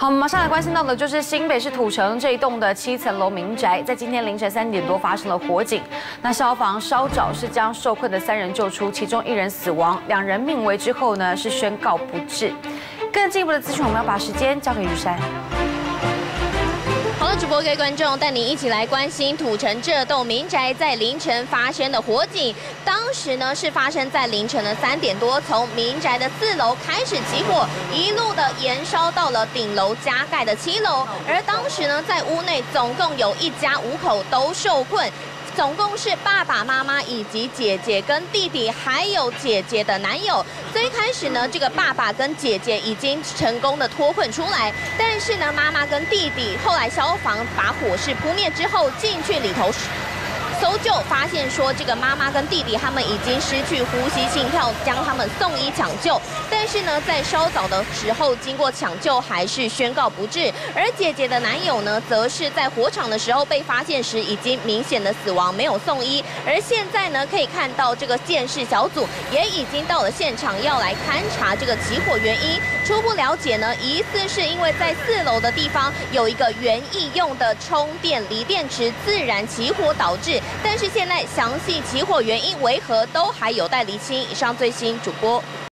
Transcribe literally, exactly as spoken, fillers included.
好，我们马上来关心到的就是新北市土城这一栋的七层楼民宅，在今天凌晨三点多发生了火警。那消防稍早是将受困的三人救出，其中一人死亡，两人命危之后呢是宣告不治。更进一步的资讯，我们要把时间交给玉山。 好了，主播各位观众，带您一起来关心土城这栋民宅在凌晨发生的火警。当时呢是发生在凌晨的三点多，从民宅的四楼开始起火，一路的延烧到了顶楼加盖的七楼。而当时呢，在屋内总共有一家五口都受困。 总共是爸爸妈妈以及姐姐跟弟弟，还有姐姐的男友。最开始呢，这个爸爸跟姐姐已经成功的脱困出来，但是呢，妈妈跟弟弟后来消防把火势扑灭之后，进去里头 搜救发现说，这个妈妈跟弟弟他们已经失去呼吸心跳，将他们送医抢救。但是呢，在稍早的时候，经过抢救还是宣告不治。而姐姐的男友呢，则是在火场的时候被发现时已经明显的死亡，没有送医。而现在呢，可以看到这个鉴识小组也已经到了现场，要来勘察这个起火原因。初步了解呢，疑似是因为在四楼的地方有一个园艺用的充电锂电池自燃起火导致。 但是现在详细起火原因为何都还有待厘清。以上最新主播。